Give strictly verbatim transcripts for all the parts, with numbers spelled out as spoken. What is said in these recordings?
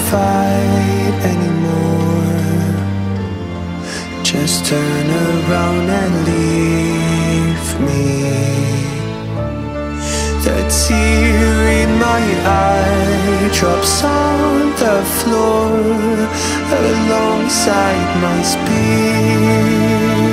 fight anymore. Just turn around and leave me. The tear in my eye drops on the floor alongside my speed.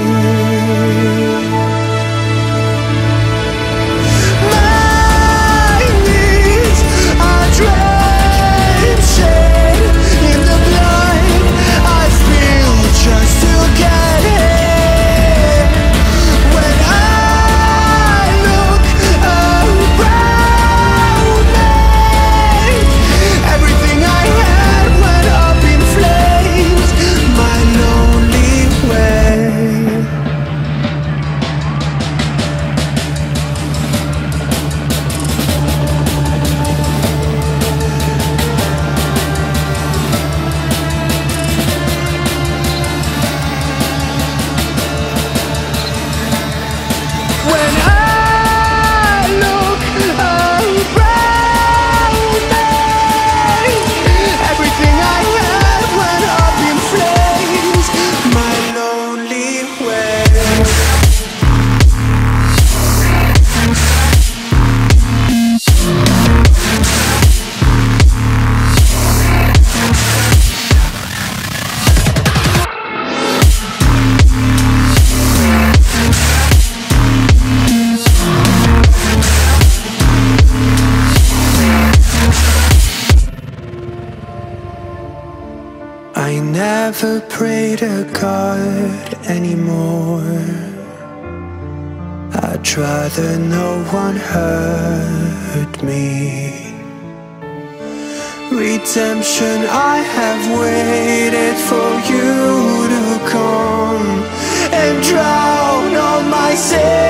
My knees are drenched in the blood I spill just to get here. When I look around me, everything I had went up in flames. My lonely way. When I look around me, everything I had went up in flames. My lonely way. I never pray to God anymore. I'd rather no one hurt me. Redemption, I have waited for you to come and drown all my sins.